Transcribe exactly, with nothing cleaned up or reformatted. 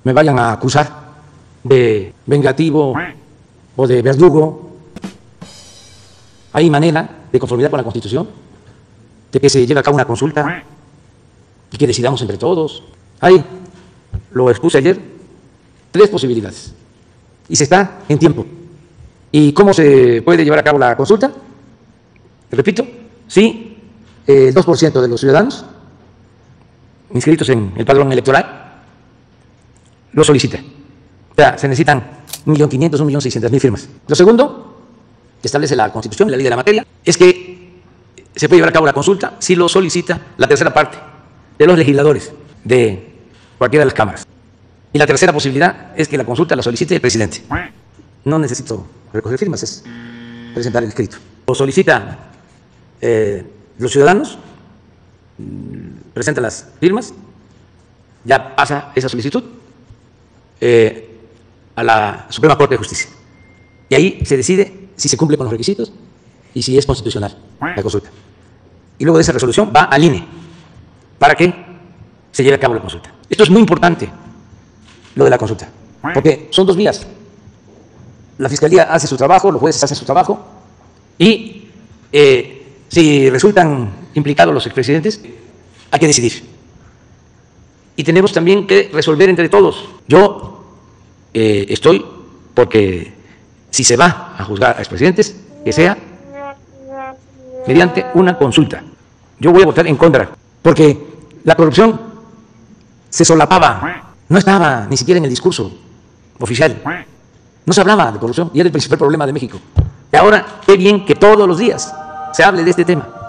me vayan a acusar de vengativo o de verdugo. Hay manera, de conformidad con la Constitución, de que se lleve a cabo una consulta y que decidamos entre todos. Hay, lo expuse ayer, tres posibilidades y se está en tiempo. ¿Y cómo se puede llevar a cabo la consulta? Repito, si el dos por ciento de los ciudadanos inscritos en el padrón electoral lo solicita. O sea, se necesitan un millón quinientos, un millón seiscientas mil firmas. Lo segundo, que establece la Constitución y la ley de la materia, es que se puede llevar a cabo la consulta si lo solicita la tercera parte de los legisladores de cualquiera de las cámaras. Y la tercera posibilidad es que la consulta la solicite el presidente. No necesito recoger firmas, es presentar el escrito. Lo solicitan eh, los ciudadanos, presentan las firmas, ya pasa esa solicitud eh, a la Suprema Corte de Justicia. Y ahí se decide si se cumple con los requisitos y si es constitucional la consulta. Y luego de esa resolución va al I N E para que se lleve a cabo la consulta. Esto es muy importante, lo de la consulta, porque son dos vías. La Fiscalía hace su trabajo, los jueces hacen su trabajo y eh, si resultan implicados los expresidentes, hay que decidir. Y tenemos también que resolver entre todos. Yo eh, estoy porque si se va a juzgar a expresidentes, que sea mediante una consulta. Yo voy a votar en contra, porque la corrupción se solapaba, no estaba ni siquiera en el discurso oficial. No se hablaba de corrupción y era el principal problema de México. Y ahora, qué bien que todos los días se hable de este tema.